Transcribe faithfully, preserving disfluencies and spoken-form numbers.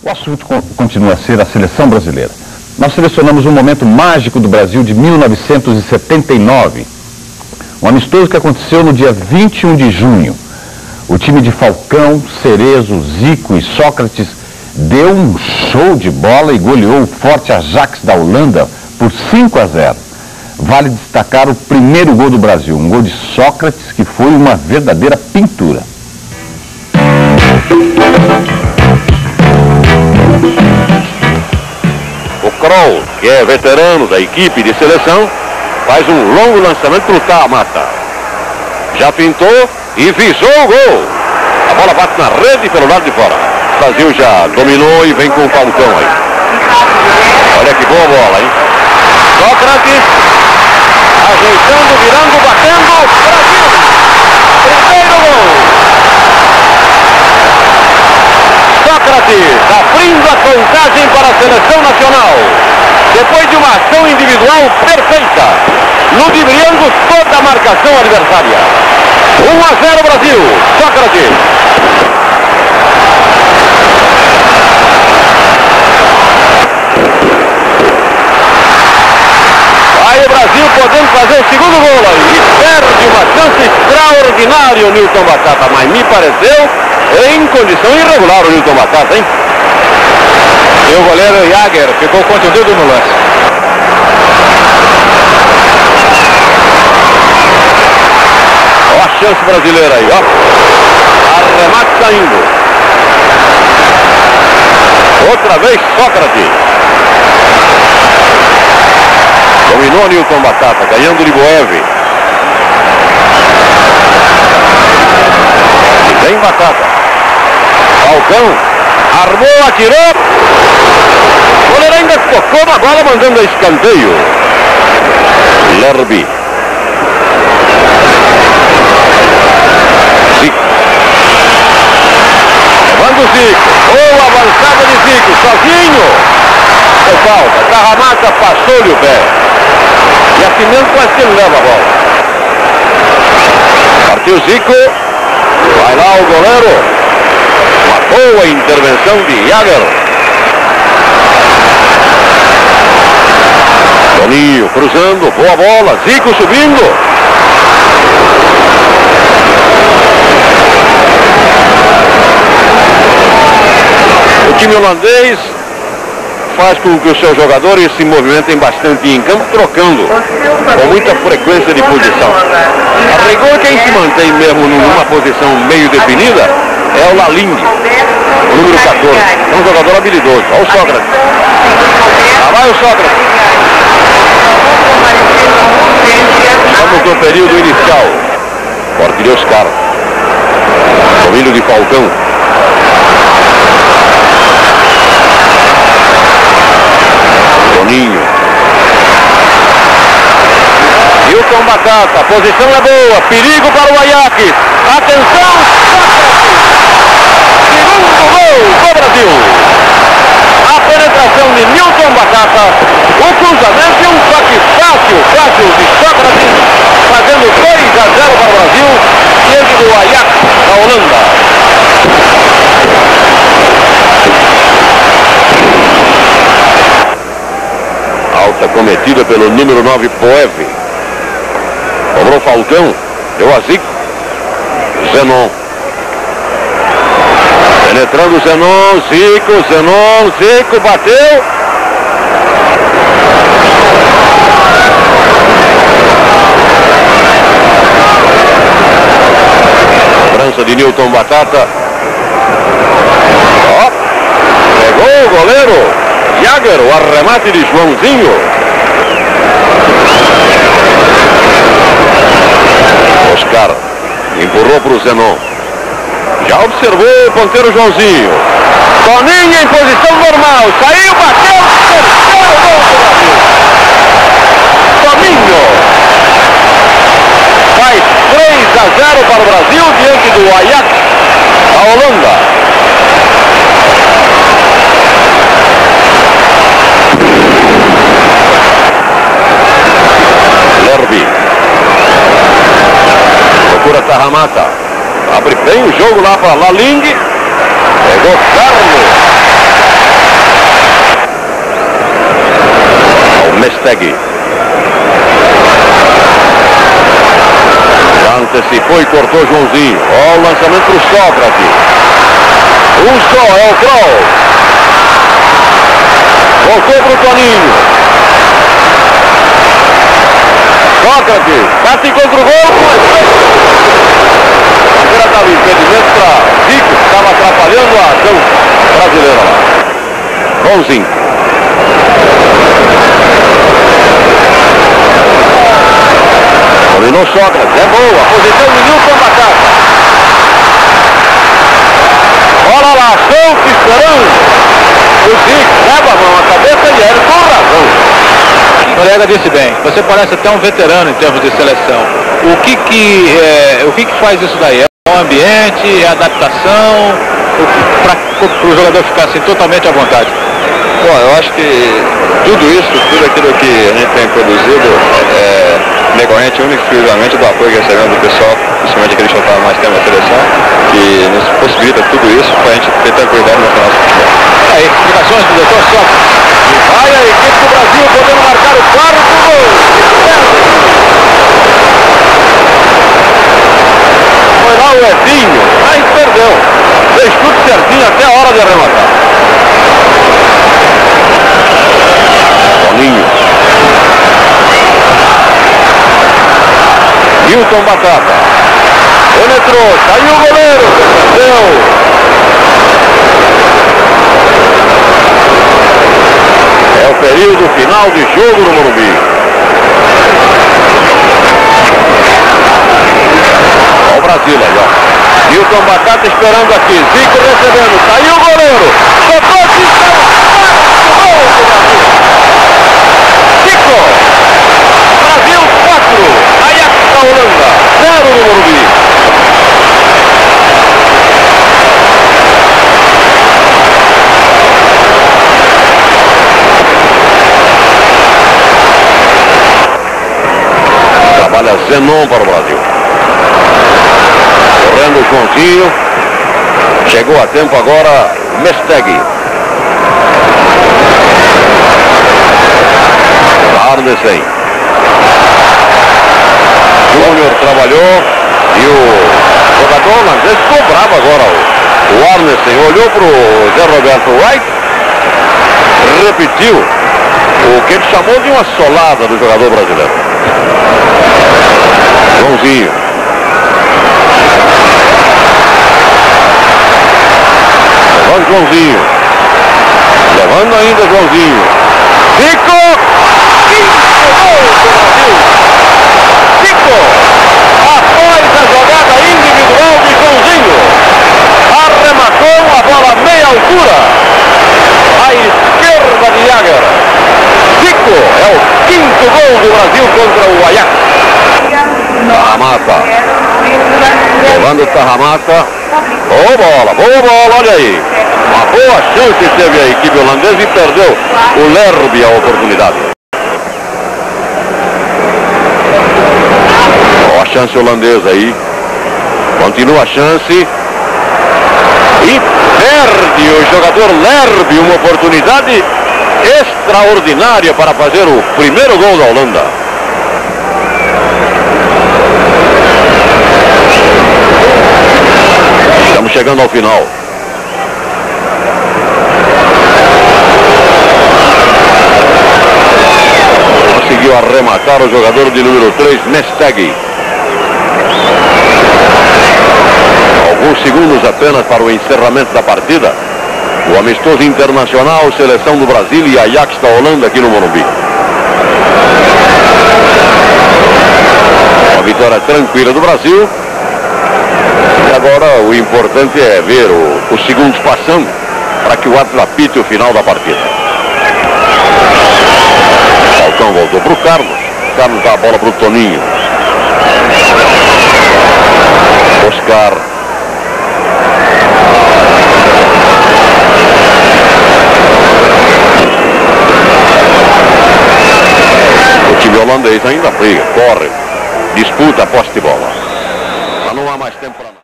O assunto continua a ser a seleção brasileira. Nós selecionamos um momento mágico do Brasil de mil novecentos e setenta e nove. Um amistoso que aconteceu no dia vinte e um de junho. O time de Falcão, Cerezo, Zico e Sócrates deu um show de bola e goleou o forte Ajax da Holanda por cinco a zero. Vale destacar o primeiro gol do Brasil, um gol de Sócrates que foi uma verdadeira pintura. O Kroll, que é veterano da equipe de seleção, faz um longo lançamento para o Tahamata. Já pintou e visou o gol. A bola bate na rede pelo lado de fora. O Brasil já dominou e vem com o Falcão aí. Olha que boa bola, hein? Sócrates, ajeitando, virando, batendo. Brasil! Primeiro gol! Sócrates abrindo a contagem para a seleção nacional. Depois de uma ação individual perfeita, ludibriando toda a marcação adversária. um a zero Brasil. Sócrates. Aí o Brasil podendo fazer o segundo gol aí. E perde uma chance extraordinária o Nilton Batata, mas me pareceu em condição irregular o Nilton Batata, hein? E o goleiro Jagger ficou contundido no lance. Ó a chance brasileira aí, ó. Arremate saindo. Outra vez Sócrates. Dominou Nilton Batata, ganhando de Boeve. E vem Batata. Falcão. Armou, atirou. O goleiro ainda tocou na bola, mandando a escanteio. Lerby. Zico. Levando o Zico. Boa avançada de Zico, sozinho. Foi falta. Tahamata passou-lhe o pé. E assim mesmo quase que ele leva a bola. Partiu Zico. Vai lá o goleiro. Uma boa intervenção de Jagger. Toninho cruzando, boa bola, Zico subindo. O time holandês faz com que os seus jogadores se movimentem bastante em campo, trocando com muita frequência de posição. A rigor, quem se mantém mesmo numa posição meio definida é o Lalinde, o número quatorze. É um jogador habilidoso. Olha o Sócrates. Lá vai o Sócrates. Estamos no período inicial. Corte de Oscar. Domínio de Falcão. Toninho. Nilton Batata. A posição é boa. Perigo para o Ajax. Atenção. Segundo gol do Brasil. A penetração de Nilton Batata. O cruzamento e um toque fácil, fácil de Sócrates, fazendo dois a zero para o Brasil, diante do Ajax da Holanda. Falta cometida pelo número nove, Poeve. Cobrou Falcão, deu a Zico. Zenon. Penetrando Zenon, Zico, Zenon, Zico, bateu. Cobrança de Nilton Batata. Ó, pegou o goleiro Jagger, o arremate de Joãozinho. Oscar empurrou para o Zenon. Já observou o ponteiro Joãozinho. Toninho em posição normal. Saiu, bateu. Terceiro gol do Brasil. Toninho. Faz três a zero para o Brasil diante do Ajax, a Holanda. Lerby. Procura Tahamata. Abre bem o jogo lá para Lalinde. Pegou Carlos. Mesteg. Já antecipou e cortou Joãozinho. Ó, o lançamento para o Sócrates. Um só, é o Kroll. Voltou para o Toninho. Sócrates, bate contra o gol. A bandeira dava impedimento para Zico, que estava atrapalhando a ação brasileira lá. Joãozinho. Dominou Sócrates, é boa, a posição de Nilton Batata. Olha lá, Souto esperando. O Zico leva a mão à cabeça e ele com razão. O colega disse bem, você parece até um veterano em termos de seleção. O que que, é, o que, que faz isso daí? É o ambiente, é a adaptação, para o jogador ficar assim totalmente à vontade? Bom, eu acho que tudo isso, tudo aquilo que a gente tem produzido é decorrente única e exclusivamente do apoio que recebemos do pessoal, principalmente aquele que estava mais tempo na seleção, que nos possibilita tudo isso para a gente ter tranquilidade no nosso futebol. Aí, explicações do doutor Sócrates. Vai a equipe do Brasil podendo marcar o quarto gol. Foi lá o Edinho, mas perdeu. Fez tudo certinho até a hora de arrematar. Toninho. Nilton Batata. Penetrou, saiu o goleiro. Deu. É o período final de jogo no Morumbi. Olha o Brasil aí, ó. Nilton Batata esperando aqui. Zico recebendo. Saiu o goleiro. Tocou de gol do Brasil. Zico. Brasil quatro. Ajax da Holanda. zero no Morumbi. Trabalha Zenon para o Brasil. Correndo o Joãozinho. Chegou a tempo agora Mesteg. Arnesen. Júnior trabalhou e o jogador holandês ficou bravo agora. O Arnesen olhou para o Zé Roberto White, repetiu o que ele chamou de uma solada do jogador brasileiro. Joãozinho. Levando Joãozinho. Levando ainda Joãozinho. Zico! Quinto gol do Brasil! Zico! Após a jogada individual de Joãozinho. Arrematou a bola a meia altura. À esquerda de Jagger. Zico é o quinto gol do Brasil contra o Ajax. Tarramata. Levando o Tarramata. Boa bola, boa bola, olha aí. Uma boa chance teve a equipe holandesa e perdeu o Lerby a oportunidade. Ó, a chance holandesa aí. Continua a chance. E perde o jogador Lerby uma oportunidade extraordinária para fazer o primeiro gol da Holanda. Estamos chegando ao final. Conseguiu arrematar o jogador de número três, Mesteg. Alguns segundos apenas para o encerramento da partida. O amistoso internacional, seleção do Brasil e Ajax da Holanda aqui no Morumbi. Uma vitória tranquila do Brasil. E agora o importante é ver o, os segundos passando para que o árbitro apite o final da partida. Falcão voltou para o Carlos. Carlos dá a bola para o Toninho. Oscar. O time holandês ainda briga, corre, disputa a posse de bola. Mas não há mais tempo.